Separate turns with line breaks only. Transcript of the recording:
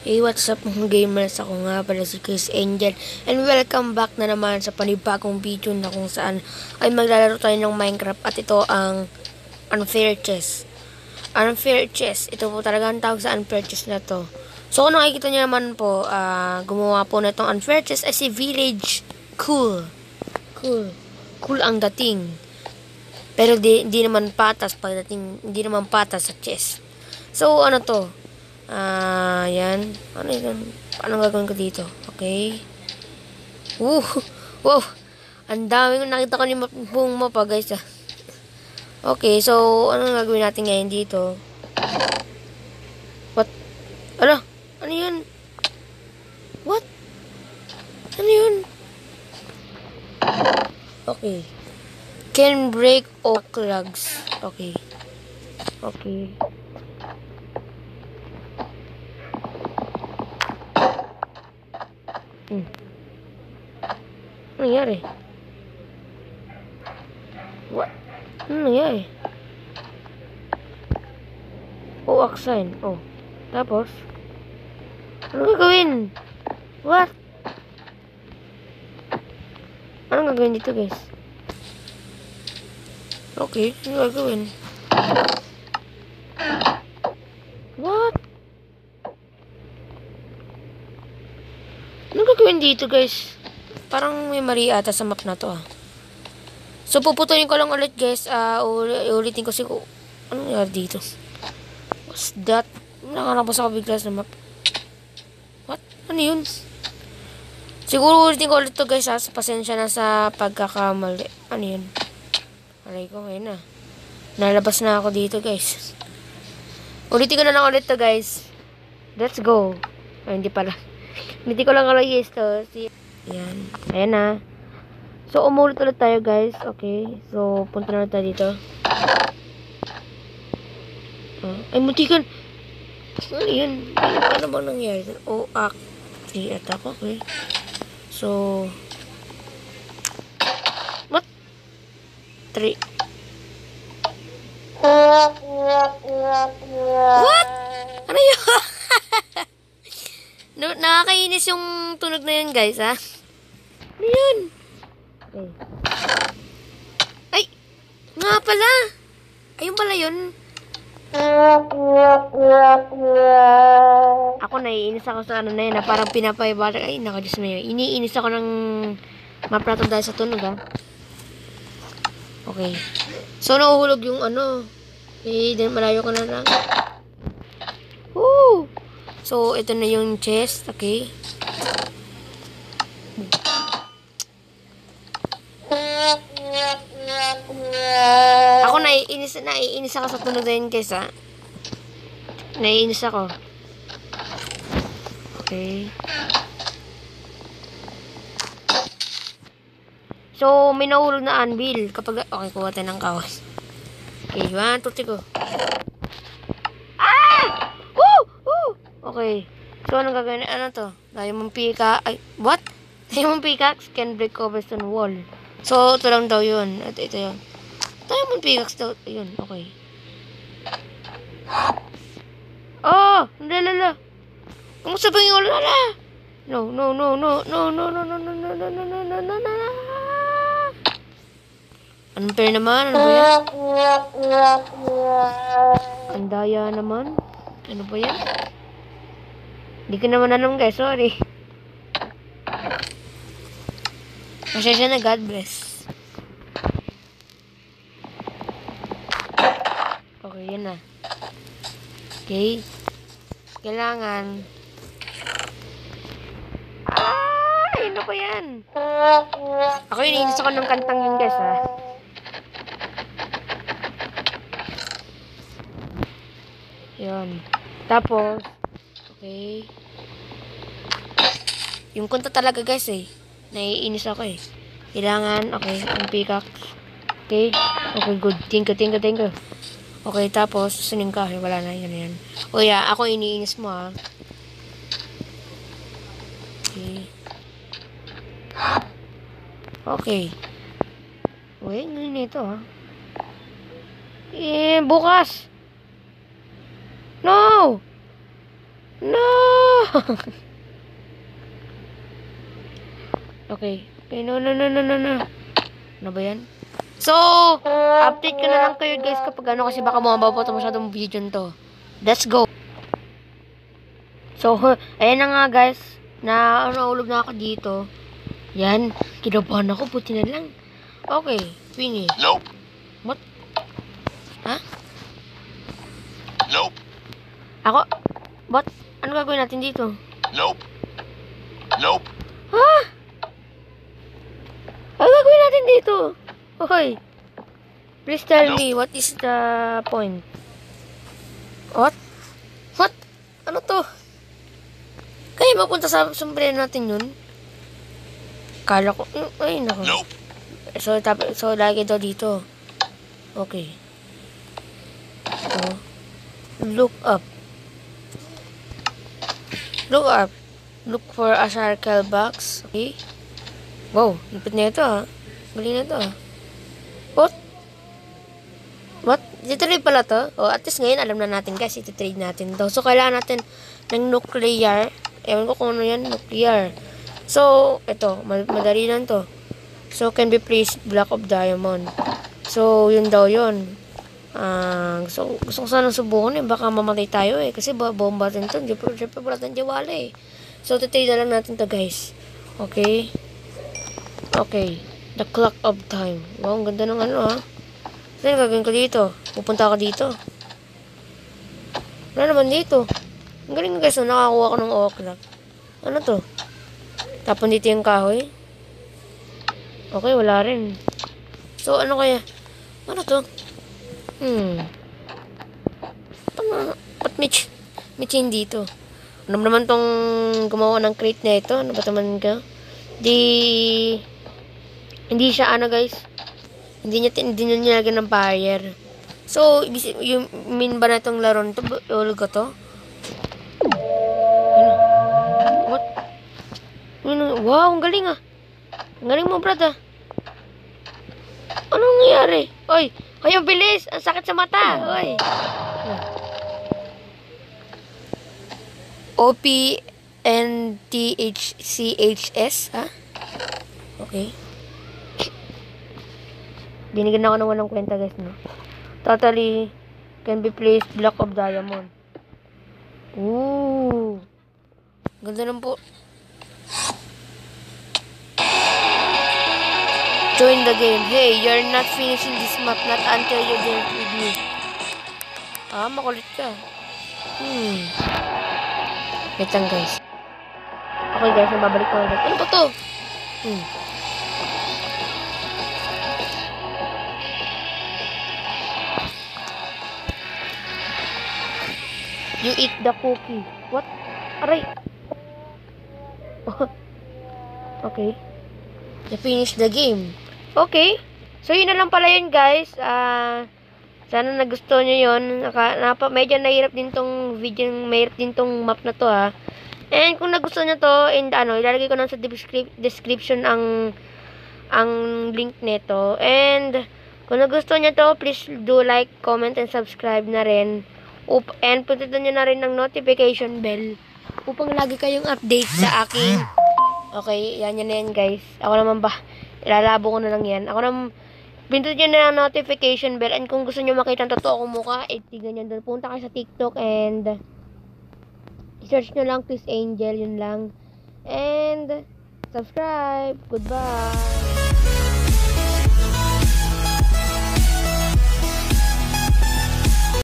Hey, what's up mga gamers? Ako nga pala si Chris Angel and welcome back na naman sa panibagong video na kung saan ay maglalaro tayo ng Minecraft at ito ang Unfair Chess. Unfair Chess, ito po talaga ang tawag sa Unfair Chess na to. So kung nakikita nyo naman po, gumawa po na itong Unfair Chess ay si Village Cool. Cool ang dating. Pero di naman patas pagdating, hindi naman patas sa chess. So ano to? Yan. Ano yun? Paano gagawin ko dito? Okay. Wow. Ang dami ko nakita ko ni buong mapa, guys. Okay, so, ano gagawin natin ngayon dito? What? Ano yun? What? Ano yun? Okay. Can break oak logs. Okay. Ano nangyari? What? Ano nangyari? Oak sign. Oh. Tapos? Ano gagawin? What? Ano gagawin dito, guys? Okay. Ano gagawin? What? Ano gagawin dito, guys? Parang may mali ata sa map na to, So, puputulin ko lang ulit, guys. Ulitin ko siguro. Ano nangyari dito? What's that? Nakalabas ako bigla sa map. What? Ano yun? Siguro ulitin ko ulit to, guys, Pasensya na sa pagkakamali. Ano yun? Aray ko, ngayon na. Nalabas na ako dito, guys. Ulitin ko na lang ulit to, guys. Let's go. Ay, hindi pala. Hindi ko lang ulit to. Yan. Ayan na. So, umulit ulit tayo, guys. Okay. So, punta na tayo dito. Ay, muntikan. Ano yun? Ano bang nangyari? Okay. Attack. Okay. So, what? 3. What? Ano yun? Nakakainis yung tunog na yun, guys, Ano yun? Okay. Ay! Nga pala! Ayun pala yun. Ako naiinis ako sa ano na yun, parang pinapaibalag. Ay, nakadiyos na yun. Iniinis ako ng maprato dahil sa tunog, Okay. So, nahuhulog yung malayo ko na lang. Woo! So, ito na yung chest. Okay. Ako naiinis ako sa tunog na yun, guys, Naiinis ako. Okay. So, may nahulog na anvil. Okay, kuha tayo ng kawas. Okay, 1, 2, 3, go. Okay. So, anong gagawin? Ano to? Diamond pickaxe. Ay, what? Diamond pickaxe can break cobblestone wall. So, ito lang daw yun. Ito yun. Diamond pickaxe daw. Yun, okay. Oh! Lala. Kamusta ba yung lala? No. Unfair naman. Ano ba yan? Ang daya naman. Ano ba yan? Hindi ko naman alam, guys. Sorry. Pasensya na, God bless. Okay, yan na. Okay. Kailangan. Ano ba yan? Ako iniinis ako ng kantang yun, guys, Yun. Tapos, okay. Yung kanta talaga, guys, naiinis ako, Kailangan, okay, yung pickaxe. Okay. Okay, good. Thank you. Okay, tapos, susunin ka. Wala na, yan. O, ako iniinis mo, Okay. Uy, ngayon ito, bukas. No! Okay. Okay, no. Ano ba yan? So, update ko na lang kayo guys kapag ano kasi baka bumaba po ito masyadong video nito. Let's go! So, ayan na nga guys. Naulog na ako dito. Yan. Kinabahan ako. Buti na lang. Okay. Finish.
Nope.
What? Ha?
Nope.
Ako? What? Ano gagawin natin dito?
Nope. Nope.
Ha? Ano gagawin natin dito? Hoy. Please tell me what is the point? What? What? Ano to? Kaya mapunta sa sombrero natin yun? Kala ko, ay nako.
Nope.
So lagi daw dito. Okay. So, look up. Look up. Look for a circle box. Okay. Wow, lupit na ito ah. Galing na ito ah. What? Iti-trade pala to? At least ngayon alam na natin guys, iti-trade natin to. So, kailangan natin ng nuclear. Ewan ko kung ano yan, nuclear. So, ito, madali lang to. So, can be placed block of diamond. So, yun daw yun. Gusto ko sanang subukan eh. Baka mamatay tayo eh. Kasi bomba din to. Siyempre wala tayong diwala eh. So, iti-trade na lang natin to guys. Okay. Okay. The clock of time. Wow, ang ganda ng ano ha. Saan gagawin ko dito? Pupunta ako dito. Wala naman dito. Ang galing guys, nakakuha ko ng o'clock. Ano to? Tapon dito yung kahoy. Okay, wala rin. So, ano kaya? Ano to? Ba't may dito? Ano naman tong gumawa ng crate na ito? Ano ba naman ka? Hindi siya ano guys. Hindi niya nilagyan ng barrier. So, yung mean ba na itong laro nito? Ulog ko to? Ano? What? Wow, ang galing ah. Ang galing mo, brad ah. Anong nangyari? Oy, ang bilis. Ang sakit sa mata. Oy. OPNTHCHS, ha? Okay. Binigyan ako ng walang kwenta guys, no? Totally can be placed block of diamond. Ooh. Ganda lang po. Join the game. Hey, you're not finishing this map not until you date with me. Makulit ka. Wait lang guys. Okay guys, mababalik ko agad. Ano ba to? You eat the cookie. What? Aray. Okay. You finish the game. Okay. So, yun na lang pala yun, guys. Sana nagustuhan nyo yun. Medyo nahirap din tong video. Mahirap din tong map na to, ha. And kung nagustuhan nyo to, ilalagay ko na sa description ang link nito. And kung nagustuhan nyo to, please do like, comment, and subscribe na rin. And puntitan nyo na rin ng notification bell upang lagi kayong update sa aking. Okay, yan na yan guys. Ako naman ba, ilalabo ko na lang yan. Pindutin nyo na ang notification bell. And kung gusto nyo makita ang totoo kong mukha, tignan nyo doon. Punta kayo sa TikTok and search nyo lang Chris Angel, yun lang. And subscribe. Goodbye.